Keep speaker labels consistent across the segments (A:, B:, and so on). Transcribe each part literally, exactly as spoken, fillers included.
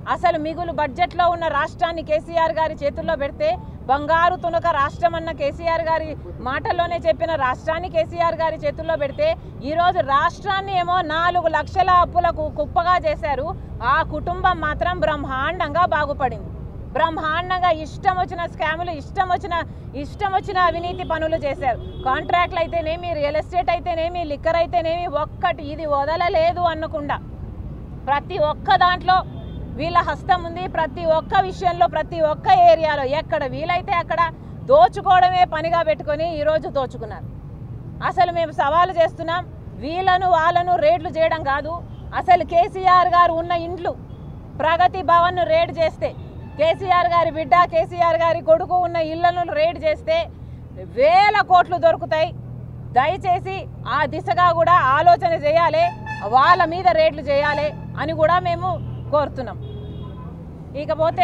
A: అసలు మిగులు బడ్జెట్లో ఉన్న రాష్ట్రాన్ని కేసీఆర్ గారి చేతుల్లో పెడితే బంగారు తునక రాష్ట్రం అన్న కేసీఆర్ గారి మాటల్లోనే చెప్పిన రాష్ట్రాన్ని కేసీఆర్ గారి చేతుల్లో పెడితే ఈరోజు రాష్ట్రాన్ని ఏమో నాలుగు లక్షల అప్పులకు కుప్పగా చేశారు. ఆ కుటుంబం మాత్రం బ్రహ్మాండంగా బాగుపడింది. బ్రహ్మాండంగా ఇష్టం వచ్చిన స్కాములు, ఇష్టం వచ్చిన ఇష్టం వచ్చిన అవినీతి పనులు చేశారు. కాంట్రాక్ట్లు అయితేనేమి, రియల్ ఎస్టేట్ అయితేనేమి, లిక్కర్ అయితేనేమి, ఒక్కటి ఇది వదలలేదు అనకుండా ప్రతి ఒక్క దాంట్లో వీళ్ళ హస్తం ఉంది. ప్రతి ఒక్క విషయంలో, ప్రతి ఒక్క ఏరియాలో ఎక్కడ వీలైతే అక్కడ దోచుకోవడమే పనిగా పెట్టుకొని ఈరోజు దోచుకున్నారు. అసలు మేము సవాలు చేస్తున్నాం, వీళ్ళను వాళ్ళను రేట్లు చేయడం కాదు. అసలు కేసీఆర్ గారు ఉన్న ఇండ్లు, ప్రగతి భవన్ను రేడ్ చేస్తే, కేసీఆర్ గారి బిడ్డ కేసీఆర్ గారి కొడుకు ఉన్న ఇళ్లను రేడ్ చేస్తే వేల కోట్లు దొరుకుతాయి. దయచేసి ఆ దిశగా కూడా ఆలోచన చేయాలి, వాళ్ళ మీద రేట్లు చేయాలి అని కూడా మేము కోరుతున్నాం. ఇకపోతే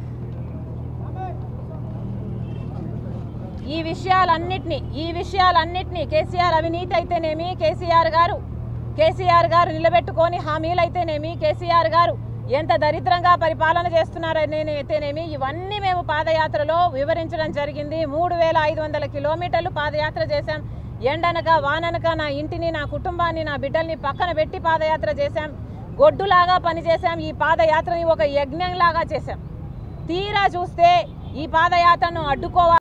A: ఈ విషయాలన్నిటినీ ఈ విషయాలన్నిటినీ కేసీఆర్ అవినీతి అయితేనేమి, కేసీఆర్ గారు కేసీఆర్ గారు నిలబెట్టుకొని హామీలు అయితేనేమి, కేసీఆర్ గారు ఎంత దరిద్రంగా పరిపాలన చేస్తున్నారనేనేమి, ఇవన్నీ మేము పాదయాత్రలో వివరించడం జరిగింది. మూడు వేల ఐదు వందల కిలోమీటర్లు పాదయాత్ర చేశాం. ఎండనక వాననక నా ఇంటిని, నా కుటుంబాన్ని, నా బిడ్డల్ని పక్కన పెట్టి పాదయాత్ర చేశాం. గొడ్డులాగా పనిచేశాం. ఈ పాదయాత్రని ఒక యజ్ఞంలాగా చేశాం. తీరా చూస్తే ఈ పాదయాత్రను అడ్డుకోవాలి